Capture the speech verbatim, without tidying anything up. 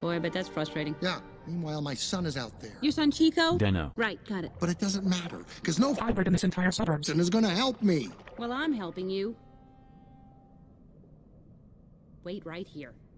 Boy, I bet that's frustrating. Yeah. Meanwhile, my son is out there. Your son Chico? Denno. Right, got it. But it doesn't matter, because no fiber in this entire suburbs is gonna help me. Well, I'm helping you. Wait right here.